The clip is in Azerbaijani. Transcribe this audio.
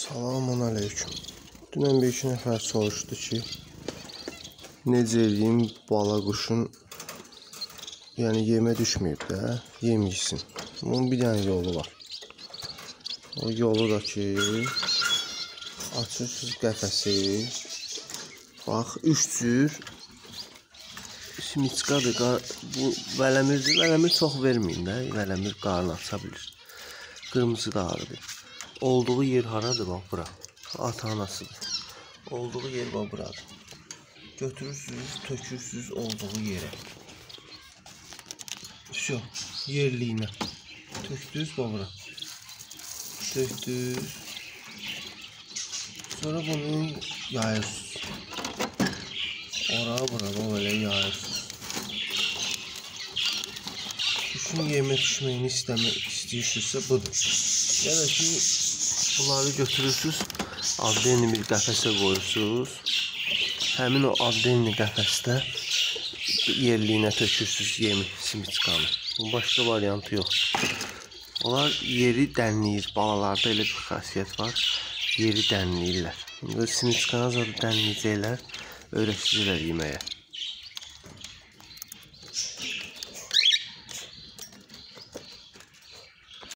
Selamun aleyküm. Dünən bir iki nəfər soruşdu ki, necə edeyim bala quşun, yəni yemə düşməyib də, yem yesin. Bunun bir dənə yolu var. O yolu da ki, açırsınız qəfəsi. Bax, 3 cür simiçkadır. Bu vələmirdir. Vələmir çox verməyin də, vələmir qarnı aça bilir. Qırmızı da ağrıdır. Olduğu yer haradır? Bax, bura. Ata-anasıdır. Olduğu yer bax, buradır. Götürürsünüz, tökürsünüz olduğu yere. Şu, yerliyinə. Tökdünüz, bax, bura. Tökdünüz. Sonra bunu yayırsınız. Ora, bura, bax, elə yayırsınız. Kuşun yemə düşməyini istəyirsinizsə budur. Ya da ki, bunları götürürsünüz, addenli bir qəfəsə qoyursunuz. Həmin o addenli qəfəsdə yerliyinə tökürsünüz yemi, simiçkanı. Başqa variantı yoxdur. Onlar yeri dənləyir. Balalarda elə bir xasiyyət var. Yeri dənləyirlər. Simiçkanı zaten dənləyəcəklər, öyrəşdirlər yeməyə.